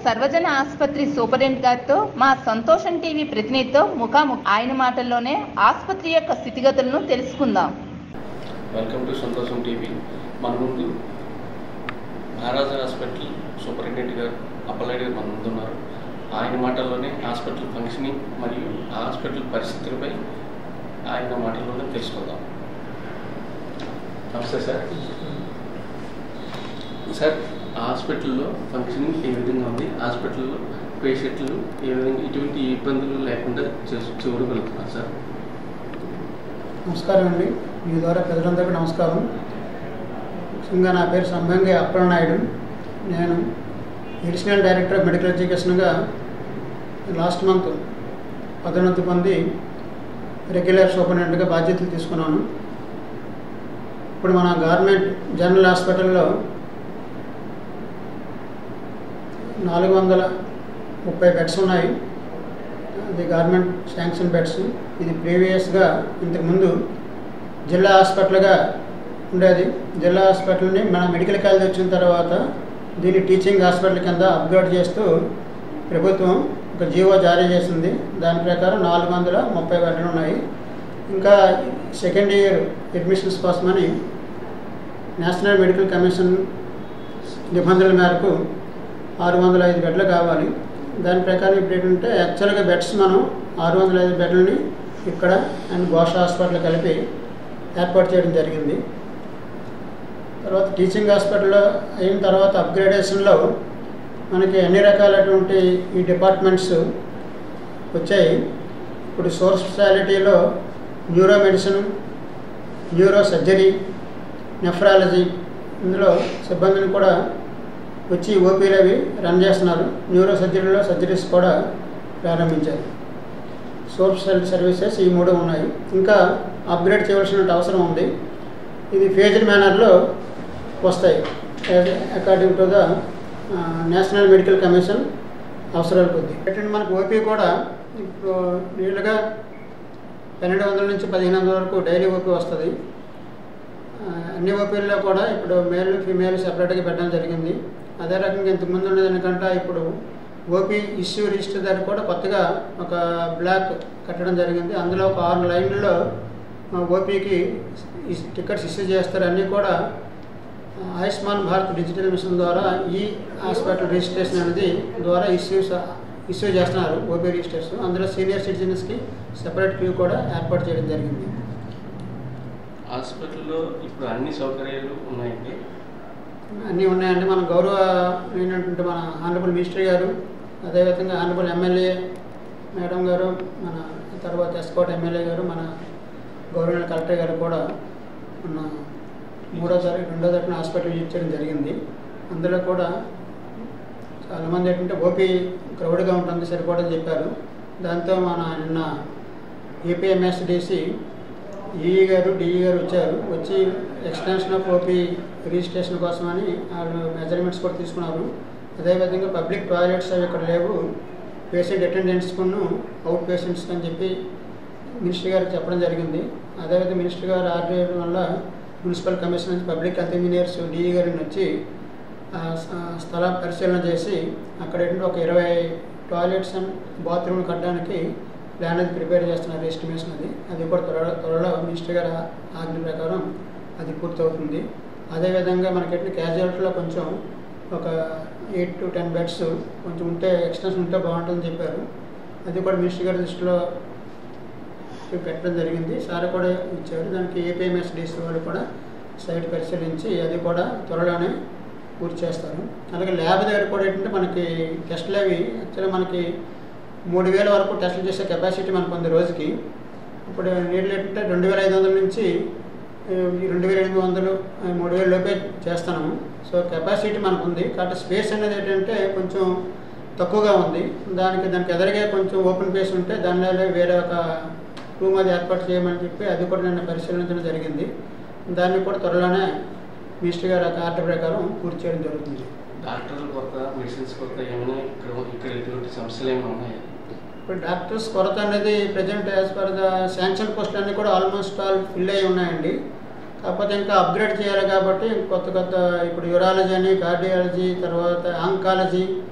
సర్వజన ఆసుపత్రి సూపరింటెండెంట్ గారితో మా సంతోషం టీవీ ప్రతినిధితో ముఖాముఖి. ఆయన మాటల్లోనే ఆసుపత్రి యొక్క స్థితిగతులను తెలుసుకుందాం. Welcome to Santosham TV. మన ముందు మహారాజా హాస్పిటల్ సూపరింటెండెంట్ గారు అప్పలనాయుడు గారు మన ముందు ఉన్నారు. ఆయన మాటల్లోనే హాస్పిటల్ ఫంక్షనింగ్ మరియు హాస్పిటల్ పరిస్థితులపై ఆయన మాటల్లోనే తెలుసుకుందాం. నమస్తే సార్. సార్, హాస్పిటల్లో ఫంక్షనింగ్ ఏ విధంగా ఉంది? హాస్పిటల్లో పేషెంట్లు ఏ విధంగా ఎటువంటి ఇబ్బందులు లేకుండా చూడగలుగుతున్నారు సార్? నమస్కారం అండి. మీ ద్వారా ప్రజలందరికీ నమస్కారం. ముఖ్యంగా నా పేరు సంబంగి అప్పలనాయుడు. నేను అడిషనల్ డైరెక్టర్ ఆఫ్ మెడికల్ ఎడ్యుకేషన్గా లాస్ట్ మంత్ పదోన్నతి పొంది రెగ్యులర్ సూపరింటెండెంట్గా బాధ్యతలు తీసుకున్నాను. ఇప్పుడు మన గవర్నమెంట్ జనరల్ హాస్పిటల్లో 430 బెడ్స్ ఉన్నాయి. అది గవర్నమెంట్ శాంక్షన్ బెడ్స్. ఇది ప్రీవియస్గా ఇంతకుముందు జిల్లా హాస్పిటల్గా ఉండేది. జిల్లా హాస్పిటల్ని మన మెడికల్ కాలేజ్ వచ్చిన తర్వాత దీన్ని టీచింగ్ హాస్పిటల్ కింద అప్గ్రేడ్ చేస్తూ ప్రభుత్వం ఒక జీవో జారీ చేసింది. దాని ప్రకారం 430 బెడ్లు ఉన్నాయి. ఇంకా సెకండ్ ఇయర్ అడ్మిషన్స్ కోసమని నేషనల్ మెడికల్ కమిషన్ నిబంధనల మేరకు 605 బెడ్లు కావాలి. దాని ప్రకారం ఇప్పుడు ఏంటంటే యాక్చువల్గా బెడ్స్ మనం 605 బెడ్లని ఇక్కడ అండ్ ఘోష హాస్పిటల్ కలిపి ఏర్పాటు చేయడం జరిగింది. తర్వాత టీచింగ్ హాస్పిటల్లో అయిన తర్వాత అప్గ్రేడేషన్లో మనకి అన్ని రకాలటువంటి ఈ డిపార్ట్మెంట్స్ వచ్చాయి. ఇప్పుడు సోర్స్ స్పెషాలిటీలో neuro medicine, neuro surgery, nephrology, ఇందులో సిబ్బందిని కూడా వచ్చి ఓపీలు అవి రన్ చేస్తున్నారు. న్యూరో సర్జరీలో సర్జరీస్ కూడా ప్రారంభించారు. సోర్స్ సర్వీసెస్ ఈ 3 ఉన్నాయి. ఇంకా అప్గ్రేడ్ చేయవలసిన అవసరం ఉంది. ఇది ఫేజ్డ్ మేనర్లో వస్తాయి according to the national medical commission అవసరాల కొద్దీ. ఏంటంటే మనకు ఓపీ కూడా ఇప్పుడు నీళ్ళుగా 1200 నుంచి 1500 వరకు డైలీ ఓపీ వస్తుంది. అన్ని ఓపీల్లో కూడా ఇప్పుడు మేల్ ఫీమేల్ సెపరేట్గా పెట్టడం జరిగింది. అదే రకంగా ఇంతకుముందు ఉన్నదానికంటే ఇప్పుడు ఓపీ ఇష్యూ రిజిస్టర్ దగ్గర కూడా కొత్తగా ఒక బ్లాక్ కట్టడం జరిగింది. అందులో ఒక 6 లైన్లలో ఓపీకి టికెట్స్ ఇష్యూ చేస్తారు. అన్నీ కూడా ఆయుష్మాన్ భారత్ డిజిటల్ మిషన్ ద్వారా ఈ హాస్పిటల్ రిజిస్ట్రేషన్ అనేది ద్వారా ఇష్యూ చేస్తున్నారు ఓపీ రిజిస్ట్రేషన్. అందులో సీనియర్ సిటిజన్స్కి సెపరేట్ క్యూ కూడా ఏర్పాటు చేయడం జరిగింది. హాస్పిటల్లో ఇప్పుడు అన్ని సౌకర్యాలు ఉన్నాయండి? అన్నీ ఉన్నాయండి. మన గౌరవ ఏంటంటే మన ఆనరబుల్ మినిస్టర్ గారు, అదేవిధంగా ఆనరబుల్ ఎమ్మెల్యే మేడం గారు, మన తర్వాత ఎస్కోట్ ఎమ్మెల్యే గారు, మన గవర్నమెంట్ కలెక్టర్ గారు కూడా మన 2వ తారీఖున హాస్పిటల్ విజిట్ చేయడం జరిగింది. అందులో కూడా చాలామంది ఏంటంటే ఓపీ క్రౌడ్గా ఉంటుంది, సరిపోవడం చెప్పారు. దాంతో మన నిన్న ఏపీఎంఎస్డిసి ఈఈ గారు, డిఈ గారు వచ్చి ఎక్స్టెన్షన్ ఆఫ్ ఓపీ రిజిస్ట్రేషన్ కోసమని వాళ్ళు మెజర్మెంట్స్ కూడా తీసుకున్నారు. అదేవిధంగా పబ్లిక్ టాయిలెట్స్ అవి ఇక్కడ లేవు, పేషెంట్ అటెండెంట్స్కును అవుట్ పేషెంట్స్ అని చెప్పి మినిస్టర్ గారికి చెప్పడం జరిగింది. అదేవిధంగా మినిస్టర్ గారు ఆర్డర్ చేయడం వల్ల మున్సిపల్ కమిషన్ నుంచి పబ్లిక్ హెల్త్ ఇంజనీర్స్ డిఈ గారిని వచ్చి స్థల పరిశీలన చేసి అక్కడ ఏంటంటే ఒక 20 టాయిలెట్స్ అండ్ బాత్రూమ్లు కట్టడానికి ప్లాన్ అది ప్రిపేర్ చేస్తున్నారు, ఎస్టిమేషన్ అది కూడా త్వరలో మినిస్టర్ గారి ఆజ్ఞ ప్రకారం అది పూర్తవుతుంది. అదేవిధంగా మనకి క్యాజువాలిటీలో కొంచెం ఒక 8 to 10 బెడ్స్ కొంచెం ఉంటే ఎక్స్టెన్షన్ ఉంటే బాగుంటుందని చెప్పారు. అది కూడా మినిస్టర్ గారి దృష్టిలో పెట్టడం జరిగింది. సార్ కూడా ఇచ్చారు. దానికి ఏపీఎంఎస్డిసి వాళ్ళు కూడా సైట్ పరిశీలించి అది కూడా త్వరలోనే పూర్తి చేస్తారు. అలాగే ల్యాబ్ దగ్గర కూడా ఏంటంటే మనకి టెస్టులు అవి యాక్చువల్గా మనకి 3000 వరకు టెస్టులు చేసే కెపాసిటీ మనకు ఉంది రోజుకి. ఇప్పుడు నీళ్ళు ఏంటంటే 2500 నుంచి 2800, 3000 లోపే చేస్తున్నాము. సో కెపాసిటీ మనకు ఉంది. కాబట్టి స్పేస్ అనేది ఏంటంటే కొంచెం తక్కువగా ఉంది. దానికి ఎదురుగా కొంచెం ఓపెన్ ప్లేస్ ఉంటే దానిలో వేరే ఒక రూమ్ అది ఏర్పాటు చేయమని చెప్పి అది కూడా నిన్న పరిశీలించడం జరిగింది. దాన్ని కూడా త్వరలోనే మినిస్టర్ గారి ఆర్డర్ ప్రకారం పూర్తి చేయడం జరుగుతుంది. డాక్టర్ల కొరత, మెడిసిన్స్ కొరత ఏమైనా ఇక్కడ ఎటువంటి సమస్యలు ఏమైనా ఉన్నాయా? ఇప్పుడు డాక్టర్స్ కొరత అనేది present as per the sanction పోస్టులు అన్నీ కూడా ఆల్మోస్ట్ ఆల్ ఫిల్ అయ్యి ఉన్నాయండి. కాకపోతే ఇంకా అప్గ్రేడ్ చేయాలి కాబట్టి కొత్త ఇప్పుడు యూరాలజీ అని, కార్డియాలజీ, తర్వాత ఆంకాలజీ,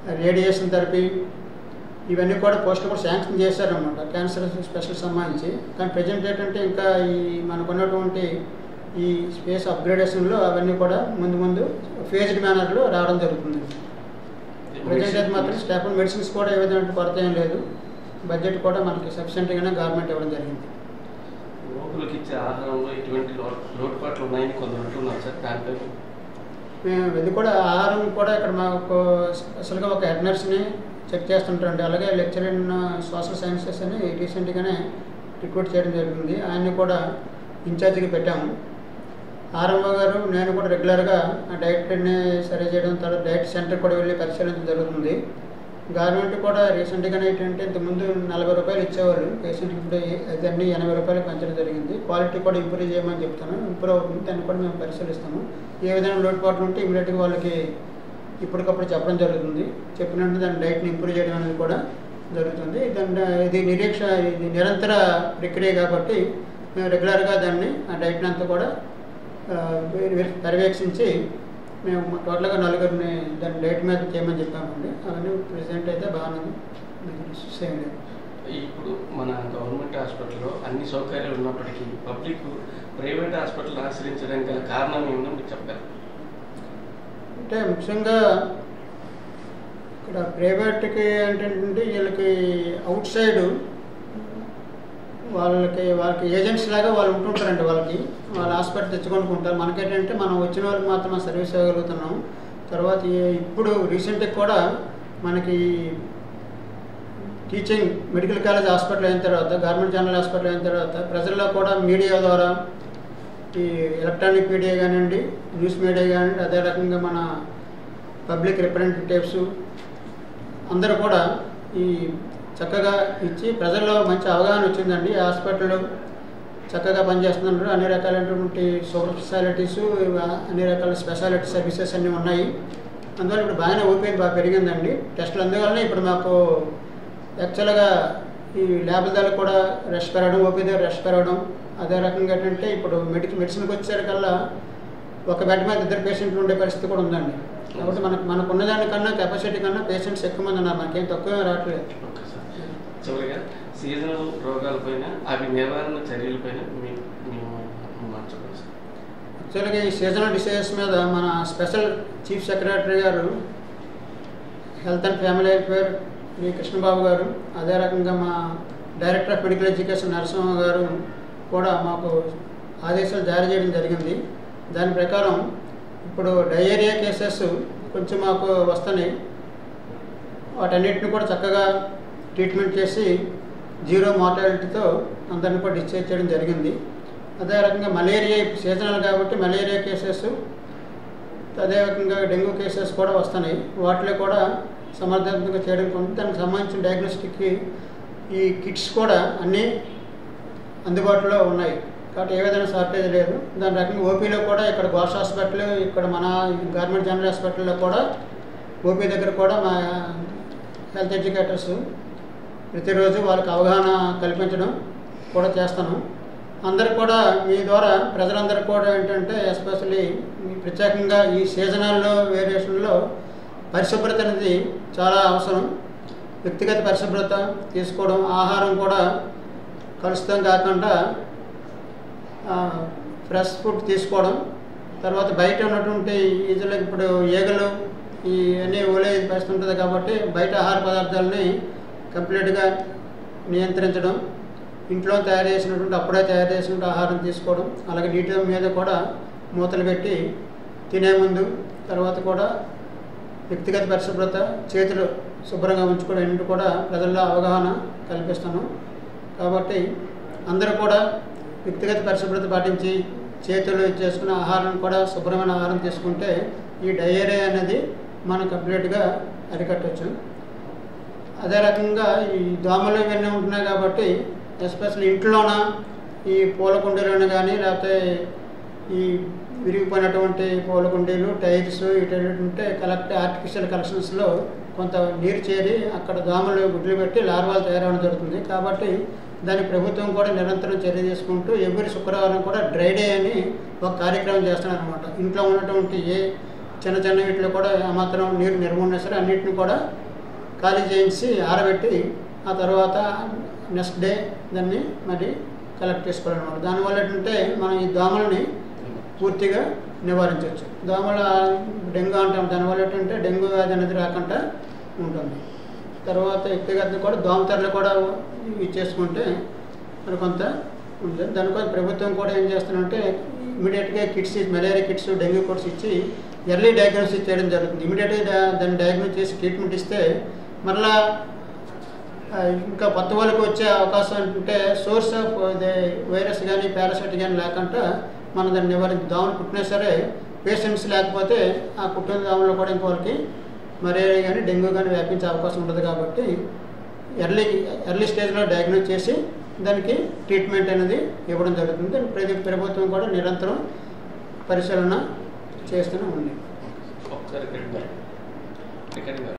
రేడియేషన్ థెరపీ ఇవన్నీ కూడా పోస్టులు కూడా శాంక్షన్ చేశారనమాట క్యాన్సర్ స్పెషల్ సంబంధించి. కానీ ప్రజెంట్ ఏంటంటే ఇంకా ఈ మనకున్నటువంటి ఈ స్పేస్ అప్గ్రేడేషన్లో అవన్నీ కూడా ముందు ఫేజ్డ్ మేనర్లో రావడం జరుగుతుంది. ప్రజెంట్ అయితే మాత్రం స్టాఫ్ మెడిసిన్స్ కూడా ఏ విధంగా కొరత ఏం లేదు. బడ్జెట్ కూడా మనకి సఫిషియెంట్గానే గవర్నమెంట్ ఇవ్వడం జరిగింది. రోగులకు ఇచ్చే ఆహారంలో ఎటువంటి లోటుపాట్లు ఉన్నాయని కొందరు అంటున్నారు సార్. దానిపై మేము ఇది కూడా ఆహారం కూడా ఇక్కడ మాకు అసలుగా ఒక హెడ్ నర్స్ని చెక్ చేస్తుంటారండి. అలాగే లెక్చర్ ఇన్ సోషల్ సైన్సెస్ అని రీసెంట్గానే రిక్రూట్ చేయడం జరిగింది. ఆయన్ని కూడా ఇన్ఛార్జిగా పెట్టాము. ఆర్ఎంఓ గారు నేను కూడా రెగ్యులర్గా ఆ డైట్ని సరి చేయడం, తర్వాత డైట్ సెంటర్ కూడా వెళ్ళి పరిశీలించడం జరుగుతుంది. గవర్నమెంట్ కూడా రీసెంట్గానే ఏంటంటే ఇంతకుముందు 40 రూపాయలు ఇచ్చేవాళ్ళు పేషెంట్కి, ఇప్పుడు అదన్నీ 80 రూపాయలు పెంచడం జరిగింది. క్వాలిటీ కూడా ఇంప్రూవ్ చేయమని చెప్తాను. ఇంప్రూవ్ అవుతుంది, దాన్ని కూడా మేము పరిశీలిస్తాము. ఏ విధంగా లోటుపాట్లు ఉంటే ఇమీడియట్గా వాళ్ళకి ఇప్పటికప్పుడు చెప్పడం జరుగుతుంది. చెప్పినట్టు దాని డైట్ని ఇంప్రూవ్ చేయడం అనేది కూడా జరుగుతుంది. ఇది నిరంతర ప్రక్రియ కాబట్టి మేము రెగ్యులర్గా దాన్ని ఆ డైట్ని అంతా కూడా పర్యవేక్షించి మేము టోటల్గా 4 దాని డైట్ మీద చేయమని చెప్పామండి. అవన్నీ ప్రెసెంట్ అయితే బాగానే సేమ్ లేదు. ఇప్పుడు మన గవర్నమెంట్ హాస్పిటల్లో అన్ని సౌకర్యాలు ఉన్నప్పటికీ పబ్లిక్ ప్రైవేట్ హాస్పిటల్ ఆశ్రయించడానికి గల కారణం ఏమో మీకు చెప్పారు. అంటే ముఖ్యంగా ఇక్కడ ప్రైవేట్కి ఏంటంటే వీళ్ళకి అవుట్ సైడ్ వాళ్ళకి ఏజెంట్స్ లాగా వాళ్ళు ఉంటుంటారండి. వాళ్ళ హాస్పిటల్ తెచ్చుకొనుకుంటారు. మనకేంటంటే మనం వచ్చిన వాళ్ళకి మాత్రం సర్వీస్ ఇవ్వగలుగుతున్నాం. తర్వాత ఇప్పుడు రీసెంట్గా కూడా మనకి టీచింగ్ మెడికల్ కాలేజ్ హాస్పిటల్ అయిన తర్వాత, గవర్నమెంట్ జనరల్ హాస్పిటల్ అయిన తర్వాత ప్రజల్లో కూడా మీడియా ద్వారా, ఈ ఎలక్ట్రానిక్ మీడియా కానివ్వండి, న్యూస్ మీడియా కానివ్వండి, అదే రకంగా మన పబ్లిక్ రిప్రజెంటేటివ్స్ అందరూ కూడా ఈ చక్కగా ఇచ్చి ప్రజల్లో మంచి అవగాహన వచ్చిందండి. హాస్పిటల్ చక్కగా పనిచేస్తున్నారు. అన్ని రకాలైనటువంటి సూపర్ స్పెషాలిటీస్, అన్ని రకాల స్పెషాలిటీ సర్వీసెస్ అన్నీ ఉన్నాయి. అందువల్ల ఇప్పుడు బాగానే ఓపీఎల్ బాగా పెరిగిందండి. టెస్టులు అందువల్ల ఇప్పుడు మాకు యాక్చువల్గా ఈ ల్యాబ్ల దగ్గర కూడా రష్ పెరగడం, ఓపీ దగ్గర రష్ పెరగడం. అదే రకంగా ఏంటంటే ఇప్పుడు మెడిసిన్కి వచ్చేసరికల్లా ఒక బెడ్ మీద 2 పేషెంట్లు ఉండే పరిస్థితి కూడా ఉందండి. కాబట్టి మనకున్న దానికన్నా కెపాసిటీ కన్నా పేషెంట్స్ ఎక్కువ మంది ఉన్నారు. మనకేం తక్కువ రావట్లేదు. చివరిగా సీజనల్ రోగాలపైన అవి నివారణ చర్యలపైన యాక్చువల్గా ఈ సీజనల్ డిసీజెస్ మీద మన స్పెషల్ చీఫ్ సెక్రటరీ గారు health and family welfare Shri Krishnababu garu, అదే రకంగా మా director of medical education Narasimha garu కూడా మాకు ఆదేశాలు జారీ చేయడం జరిగింది. దాని ప్రకారం ఇప్పుడు డయేరియా కేసెస్ కొంచెం మాకు వస్తున్నాయి. వాటన్నిటిని కూడా చక్కగా ట్రీట్మెంట్ చేసి 0 మార్టాలిటీతో అందరిని కూడా డిశ్చార్జ్ చేయడం జరిగింది. అదే రకంగా మలేరియా సీజనల్ కాబట్టి మలేరియా కేసెస్, అదే రకంగా డెంగ్యూ కేసెస్ కూడా వస్తున్నాయి. వాటిలో కూడా సమర్థవంతంగా చేయడం కోసం దానికి సంబంధించిన డయాగ్నోస్టిక్కి ఈ కిట్స్ కూడా అన్నీ అందుబాటులో ఉన్నాయి. కాబట్టి ఏ విధంగా షార్టేజ్ లేదు. దాని రకంగా ఓపీలో కూడా ఇక్కడ ఘోష్ హాస్పిటల్, ఇక్కడ మన గవర్నమెంట్ జనరల్ హాస్పిటల్లో కూడా ఓపీ దగ్గర కూడా మా హెల్త్ ఎడ్యుకేటర్స్ ప్రతిరోజు వాళ్ళకి అవగాహన కల్పించడం కూడా చేస్తాను. అందరు కూడా మీ ద్వారా ప్రజలందరూ కూడా ఏంటంటే ఎస్పెషల్లీ ప్రత్యేకంగా ఈ సీజనల్లో వేరియేషన్లో పరిశుభ్రత అనేది చాలా అవసరం. వ్యక్తిగత పరిశుభ్రత తీసుకోవడం, ఆహారం కూడా కలుషితం కాకుండా ఫ్రెష్ ఫుడ్ తీసుకోవడం, తర్వాత బయట ఉన్నటువంటి ఈజీలో ఇప్పుడు ఈగలు ఈ అన్నీ ఓలే పరిస్థితి ఉంటుంది కాబట్టి బయట ఆహార పదార్థాలని కంప్లీట్గా నియంత్రించడం, ఇంట్లో తయారు చేసినటువంటి అప్పుడే తయారు చేసినటువంటి ఆహారం తీసుకోవడం, అలాగే నీటి మీద కూడా మూతలు పెట్టి తినే ముందు తర్వాత కూడా వ్యక్తిగత పరిశుభ్రత, చేతులు శుభ్రంగా ఉంచుకోవడం అన్నింటి కూడా ప్రజల్లో అవగాహన కల్పిస్తాను. కాబట్టి అందరూ కూడా వ్యక్తిగత పరిశుభ్రత పాటించి చేతులు చేసుకున్న ఆహారం కూడా శుభ్రమైన ఆహారం తీసుకుంటే ఈ డయేరియా అనేది మనం కంప్లీట్గా అరికట్టవచ్చు. అదే రకంగా ఈ దోమలు ఇవన్నీ ఉంటున్నాయి కాబట్టి ఎస్పెషల్లీ ఇంట్లోన ఈ పూల కుండీలను కానీ లేకపోతే ఈ విరిగిపోయినటువంటి పూల కుండీలు, టైర్స్ ఇటువంటి ఆర్టిఫిషియల్ కలెక్షన్స్లో కొంత నీరు చేరి అక్కడ దోమలు గుడ్లు పెట్టి లార్వాలు తయారవడం జరుగుతుంది. కాబట్టి దాని ప్రభుత్వం కూడా నిరంతరం చర్య తీసుకుంటూ ఎవ్రీ శుక్రవారం కూడా డ్రై డే అని ఒక కార్యక్రమం చేస్తున్నారు అనమాట. ఇంట్లో ఉన్నటువంటి ఏ చిన్న చిన్న వీటిలో కూడా మాత్రం నీరు నిర్మూలన సరే అన్నింటిని కూడా ఖాళీ చేయించి ఆరబెట్టి ఆ తర్వాత నెక్స్ట్ డే దాన్ని మరి కలెక్ట్ చేసుకోవాలన్నమాట. దానివల్ల ఏంటంటే మనం ఈ దోమల్ని పూర్తిగా నివారించవచ్చు. దోమల డెంగ్యూ అంటాం, దానివల్ల ఏంటంటే డెంగ్యూ వ్యాధి అనేది రాకుండా ఉంటుంది. తర్వాత వ్యక్తిగతంగా కూడా దోమతెరలు కూడా ఇచ్చేసుకుంటే మరి కొంత ఉంటుంది. దానికోసం ప్రభుత్వం కూడా ఏం చేస్తుందంటే ఇమీడియట్గా kits, malaria kits, dengue kits ఇచ్చి ఎర్లీ డయాగ్నోసిస్ చేయడం జరుగుతుంది. ఇమీడియట్గా దాన్ని డయాగ్నోస్ చేసి ట్రీట్మెంట్ ఇస్తే మరలా ఇంకా కొత్త వాళ్ళకి వచ్చే అవకాశం అంటే సోర్స్ ఆఫ్ వైరస్ కానీ పారాసైట్ కానీ లేకుండా మనం దాన్ని నివారించి దోమలు పుట్టినా సరే పేషెంట్స్ లేకపోతే ఆ పుట్టిన దోమలు కూడా ఇంకో వాళ్ళకి మలేరియా కానీ డెంగ్యూ కానీ వ్యాపించే అవకాశం ఉంటుంది. కాబట్టి ఎర్లీ స్టేజ్లో డయాగ్నోస్ చేసి దానికి ట్రీట్మెంట్ అనేది ఇవ్వడం జరుగుతుంది. ప్రతి ప్రభుత్వం కూడా నిరంతరం పరిశీలన చేస్తూనే ఉంది.